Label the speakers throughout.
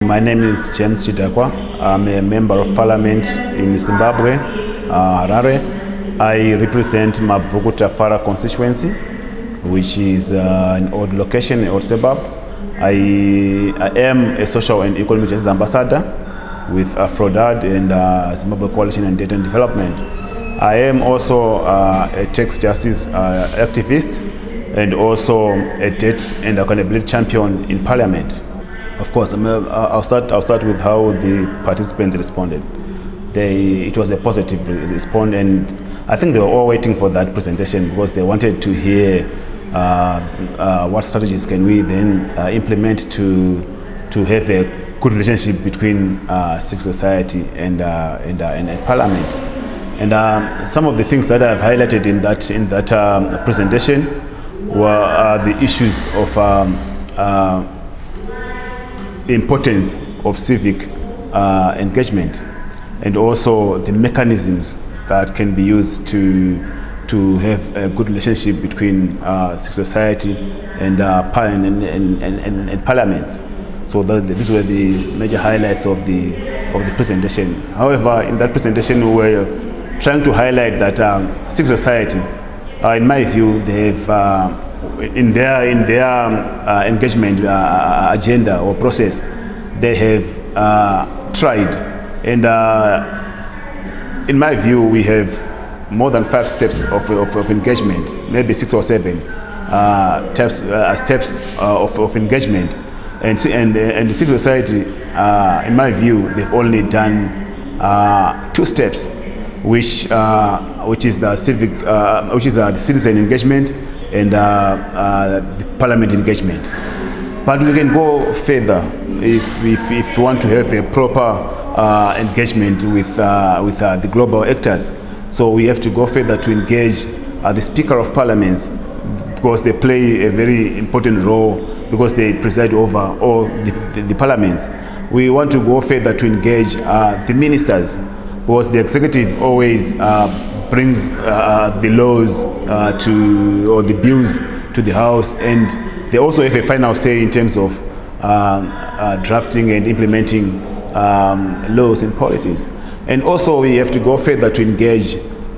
Speaker 1: My name is James Chidakwa. I'm a member of parliament in Zimbabwe, Harare. I represent Mavukuta Fara constituency, which is an old location, an old suburb. I am a social and economic justice ambassador with AfroDad and Zimbabwe Coalition on Data and Development. I am also a tax justice activist and also a debt and accountability champion in parliament. Of course, I'll start with how the participants responded. It was a positive response, and I think they were all waiting for that presentation because they wanted to hear what strategies can we then implement to have a good relationship between civil society and parliament. And some of the things that I've highlighted in that presentation were the issues of importance of civic engagement, and also the mechanisms that can be used to have a good relationship between civil society and parliaments. So these were the major highlights of the presentation. However, in that presentation, we were trying to highlight that civil society, in my view, they have in their engagement agenda or process, they have tried, and in my view, we have more than 5 steps of engagement, maybe 6 or 7 steps of engagement, and the civil society, in my view, they've only done 2 steps, which is the civic, the citizen engagement and the parliament engagement. But we can go further if we want to have a proper engagement with the global actors. So we have to go further to engage the Speaker of Parliaments, because they play a very important role because they preside over all the parliaments. We want to go further to engage the ministers, because the executive always brings the laws or the bills to the House, and they also have a final say in terms of drafting and implementing laws and policies. And also we have to go further to engage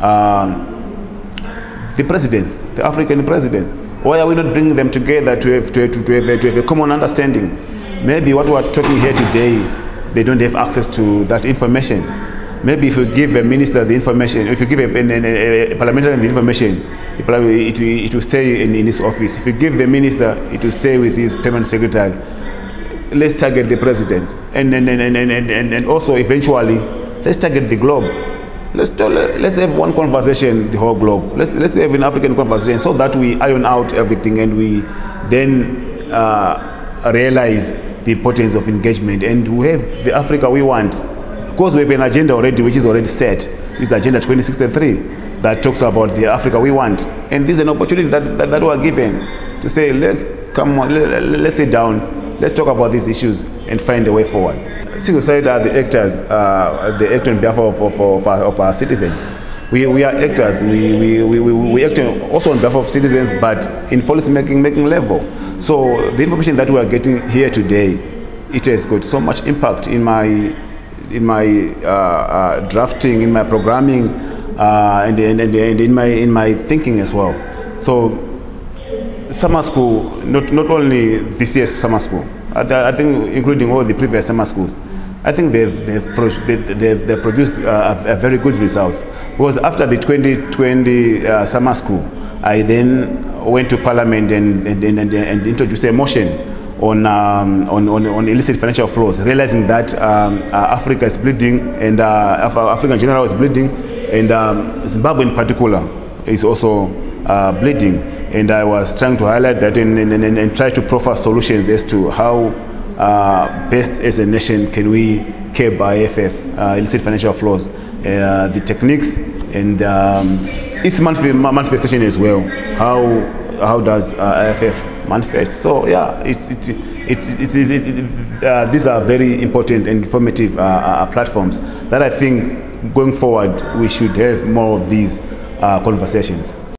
Speaker 1: the presidents, the African presidents. Why are we not bringing them together to have a common understanding? Maybe what we are talking here today, they don't have access to that information. Maybe if you give a minister the information, if you give a parliamentarian the information, it will stay in his office. If you give the minister, it will stay with his permanent secretary. Let's target the president, and also eventually, let's target the globe. Let's have one conversation, the whole globe. Let's have an African conversation, so that we iron out everything and we then realize the importance of engagement, and we have the Africa we want. Because we have an agenda already, which is already set. It's the Agenda 2063 that talks about the Africa we want. And this is an opportunity that we are given to say, let's come on, let's sit down, let's talk about these issues and find a way forward. Civil society are the actors, they act on behalf of our citizens. We are actors, we act also on behalf of citizens, but in policy making level. So the information that we are getting here today, it has got so much impact in my drafting, in my programming, and in my thinking as well. So summer school, not only this year's summer school, I think including all the previous summer schools, I think they've produced a very good results. Because after the 2020 summer school, I then went to Parliament and introduced a motion on illicit financial flows, realizing that Africa is bleeding, and Africa in general is bleeding, and Zimbabwe in particular is also bleeding. And I was trying to highlight that and try to proffer solutions as to how best as a nation can we curb IFF, illicit financial flows, the techniques, and its manifestation as well. How does IFF manifest? So yeah, these are very important and informative platforms that I think going forward we should have more of these conversations.